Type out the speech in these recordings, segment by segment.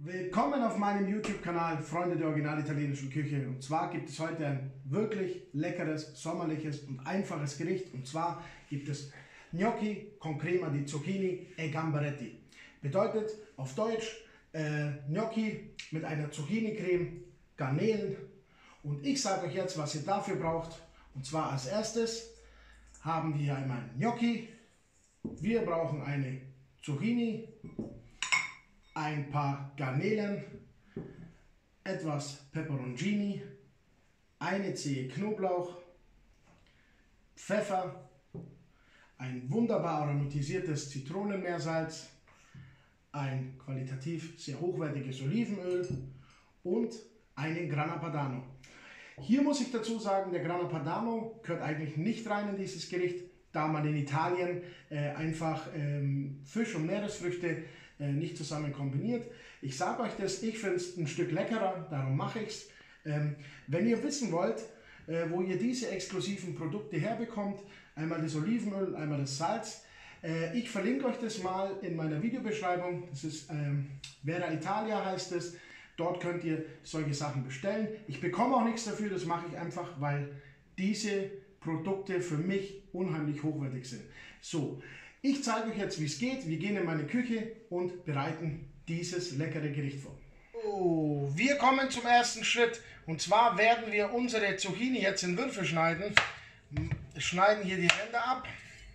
Willkommen auf meinem YouTube-Kanal Freunde der original italienischen Küche. Und zwar gibt es heute ein wirklich leckeres, sommerliches und einfaches Gericht. Und zwar gibt es Gnocchi con crema di zucchini e gamberetti. Bedeutet auf Deutsch Gnocchi mit einer Zucchini-Creme, Garnelen. Und ich sage euch jetzt, was ihr dafür braucht. Und zwar als erstes haben wir hier einmal Gnocchi. Wir brauchen eine Zucchini, ein paar Garnelen, etwas Peperoncini, eine Zehe Knoblauch, Pfeffer, ein wunderbar aromatisiertes Zitronenmeersalz, ein qualitativ sehr hochwertiges Olivenöl und einen Grana Padano. Hier muss ich dazu sagen, der Grana Padano gehört eigentlich nicht rein in dieses Gericht, da man in Italien einfach Fisch und Meeresfrüchte nicht zusammen kombiniert. Ich sage euch das, ich finde es ein Stück leckerer, darum mache ich es. Wenn ihr wissen wollt, wo ihr diese exklusiven Produkte herbekommt, einmal das Olivenöl, einmal das Salz, ich verlinke euch das mal in meiner Videobeschreibung. Das ist Vera Italia heißt es. Dort könnt ihr solche Sachen bestellen. Ich bekomme auch nichts dafür, das mache ich einfach, weil diese Produkte für mich unheimlich hochwertig sind. So, ich zeige euch jetzt, wie es geht. Wir gehen in meine Küche und bereiten dieses leckere Gericht vor. So, wir kommen zum ersten Schritt. Und zwar werden wir unsere Zucchini jetzt in Würfel schneiden. Schneiden hier die Ränder ab.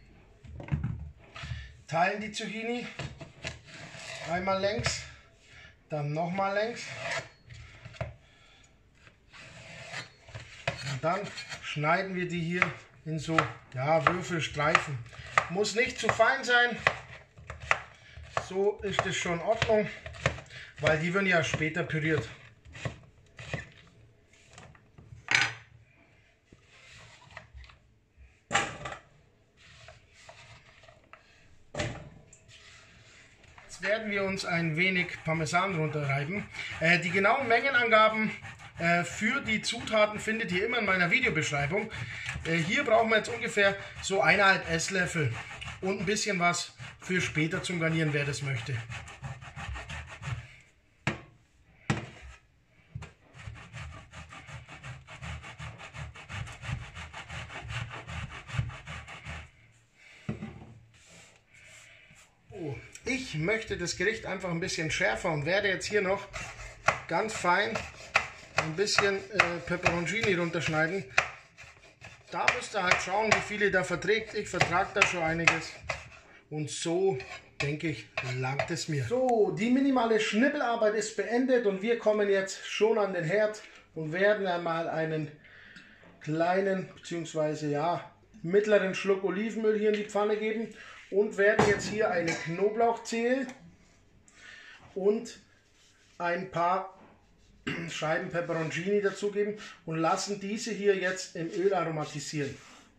Teilen die Zucchini. Einmal längs, dann nochmal längs. Und dann schneiden wir die hier in so Würfelstreifen. Muss nicht zu fein sein, so ist es schon in Ordnung, weil die werden ja später püriert. Jetzt werden wir uns ein wenig Parmesan drunter reiben. Die genauen Mengenangaben für die Zutaten findet ihr immer in meiner Videobeschreibung. Hier brauchen wir jetzt ungefähr so 1,5 Esslöffel und ein bisschen was für später zum Garnieren, wer das möchte. Ich möchte das Gericht einfach ein bisschen schärfer und werde jetzt hier noch ganz fein ein bisschen Peperoncini runterschneiden. Da müsst ihr halt schauen, wie viel ihr da verträgt. Ich vertrage da schon einiges. Und so, denke ich, langt es mir. So, die minimale Schnibbelarbeit ist beendet und wir kommen jetzt schon an den Herd und werden einmal einen kleinen bzw. mittleren Schluck Olivenöl hier in die Pfanne geben und werden jetzt hier eine Knoblauchzehe und ein paar Scheiben Peperoncini dazugeben und lassen diese hier jetzt im Öl aromatisieren.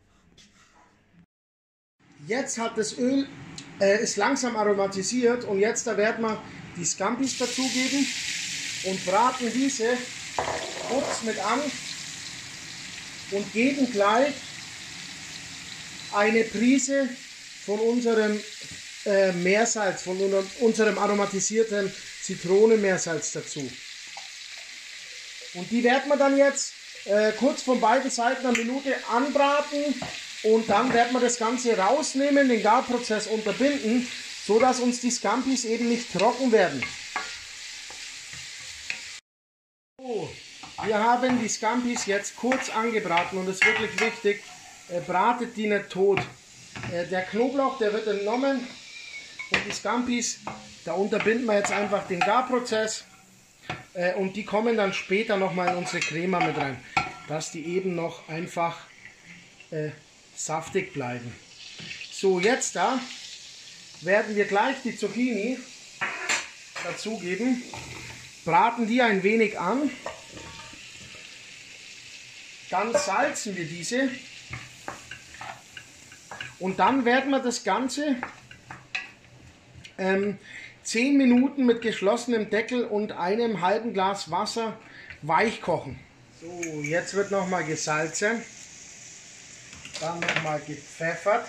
Jetzt hat das Öl ist langsam aromatisiert und jetzt da werden wir die Scampis dazugeben und braten diese kurz mit an und geben gleich eine Prise von unserem Meersalz, von unserem aromatisierten Zitronenmeersalz dazu. Und die werden wir dann jetzt kurz von beiden Seiten eine Minute anbraten und dann werden wir das Ganze rausnehmen, den Garprozess unterbinden, so dass uns die Scampis eben nicht trocken werden. So, wir haben die Scampis jetzt kurz angebraten und es ist wirklich wichtig, bratet die nicht tot. Der Knoblauch, der wird entnommen und die Scampis, da unterbinden wir jetzt einfach den Garprozess. Und die kommen dann später nochmal in unsere Crema mit rein, dass die eben noch einfach saftig bleiben. So, jetzt da werden wir gleich die Zucchini dazugeben, braten die ein wenig an, dann salzen wir diese und dann werden wir das Ganze 10 Minuten mit geschlossenem Deckel und einem halben Glas Wasser weich kochen. So, jetzt wird nochmal gesalzen, dann nochmal gepfeffert.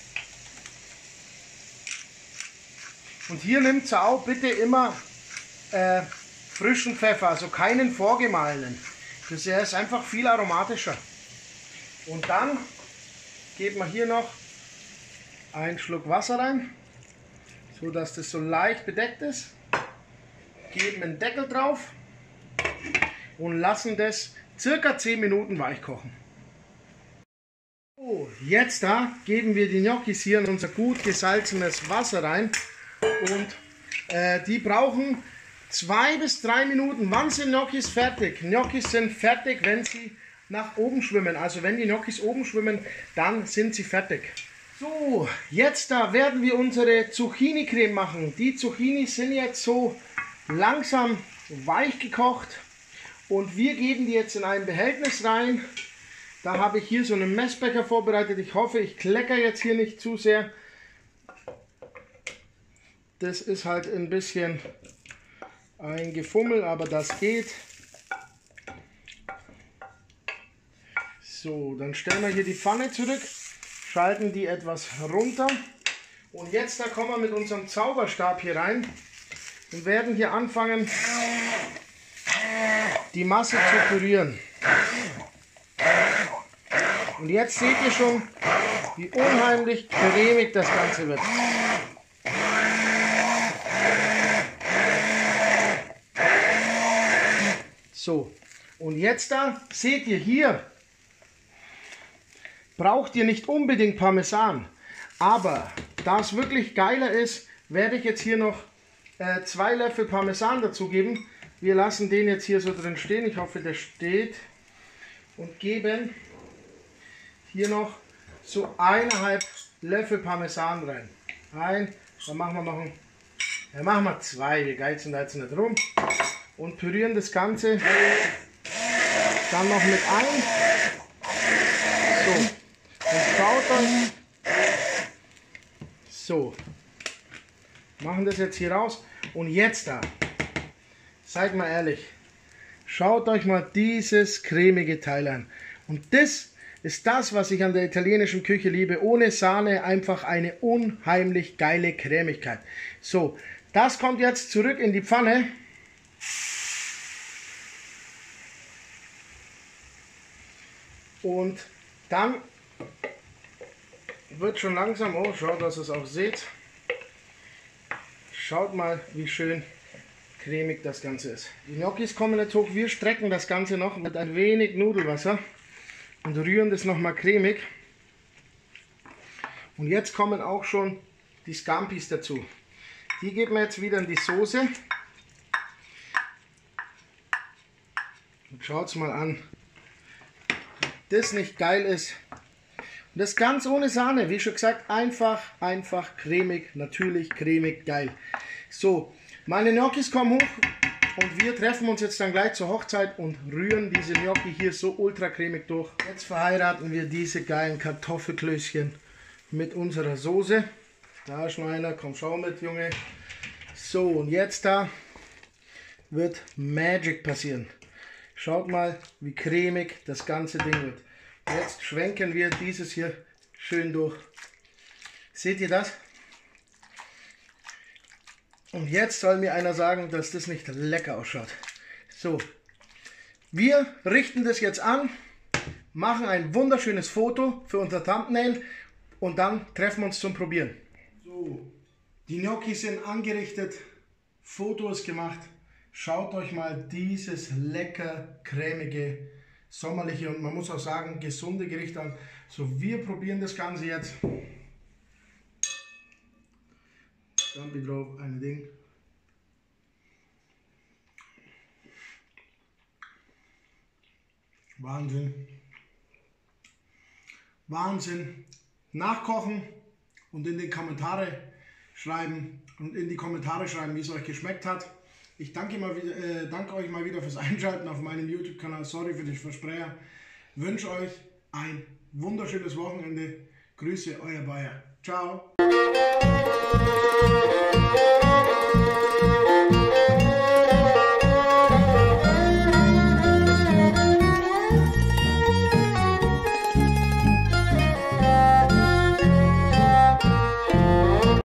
Und hier nimmt ihr auch bitte immer frischen Pfeffer, also keinen vorgemahlenen. Das ist einfach viel aromatischer. Und dann geben wir hier noch einen Schluck Wasser rein, so dass das so leicht bedeckt ist. Geben einen Deckel drauf und lassen das circa 10 Minuten weich kochen. So, jetzt geben wir die Gnocchis hier in unser gut gesalzenes Wasser rein und die brauchen 2 bis 3 Minuten. Wann sind Gnocchis fertig? Gnocchis sind fertig, wenn sie nach oben schwimmen. Also wenn die Gnocchis oben schwimmen, dann sind sie fertig. So, jetzt werden wir unsere Zucchini-Creme machen. Die Zucchinis sind jetzt so langsam weich gekocht und wir geben die jetzt in ein Behältnis rein. Da habe ich hier so einen Messbecher vorbereitet. Ich hoffe, ich kleckere jetzt hier nicht zu sehr. Das ist halt ein bisschen ein Gefummel, aber das geht. So, dann stellen wir hier die Pfanne zurück, schalten die etwas runter und jetzt kommen wir mit unserem Zauberstab hier rein und werden hier anfangen, die Masse zu pürieren. Und jetzt seht ihr schon, wie unheimlich cremig das Ganze wird. So, und jetzt seht ihr hier, braucht ihr nicht unbedingt Parmesan, aber da es wirklich geiler ist, werde ich jetzt hier noch 2 Löffel Parmesan dazugeben. Wir lassen den jetzt hier so drin stehen, ich hoffe der steht, und geben hier noch so 1,5 Löffel Parmesan rein. Dann machen wir 2, wir geizen da jetzt nicht rum. Und pürieren das Ganze dann noch mit ein. So, und schaut euch. So, machen das jetzt hier raus. Und jetzt seid mal ehrlich, schaut euch mal dieses cremige Teil an. Und das ist das, was ich an der italienischen Küche liebe. Ohne Sahne einfach eine unheimlich geile Cremigkeit. So, das kommt jetzt zurück in die Pfanne. Und dann wird schon langsam, oh, schaut, dass ihr es auch seht. Schaut mal, wie schön cremig das Ganze ist. Die Gnocchis kommen jetzt hoch, wir strecken das Ganze noch mit ein wenig Nudelwasser und rühren das nochmal cremig. Und jetzt kommen auch schon die Scampis dazu. Die geben wir jetzt wieder in die Soße. Und schaut es mal an, das nicht geil ist. Und das ganz ohne Sahne, wie schon gesagt, einfach cremig, natürlich cremig, geil. So, meine Gnocchis kommen hoch und wir treffen uns jetzt dann gleich zur Hochzeit und rühren diese Gnocchi hier so ultra cremig durch. Jetzt verheiraten wir diese geilen Kartoffelklößchen mit unserer Soße. Da ist noch einer, komm schau mit, Junge. So, und jetzt wird Magic passieren. Schaut mal, wie cremig das ganze Ding wird. Jetzt schwenken wir dieses hier schön durch. Seht ihr das? Und jetzt soll mir einer sagen, dass das nicht lecker ausschaut. So, wir richten das jetzt an, machen ein wunderschönes Foto für unser Thumbnail und dann treffen wir uns zum Probieren. So, die Gnocchi sind angerichtet, Foto ist gemacht. Schaut euch mal dieses lecker, cremige, sommerliche und man muss auch sagen, gesunde Gericht an. So, wir probieren das Ganze jetzt. Schampi drauf, ein Ding. Wahnsinn. Wahnsinn. Nachkochen und in die Kommentare schreiben wie es euch geschmeckt hat. Ich danke euch mal wieder fürs Einschalten auf meinem YouTube-Kanal. Sorry für den Versprecher. Wünsche euch ein wunderschönes Wochenende. Grüße, euer Bayer. Ciao.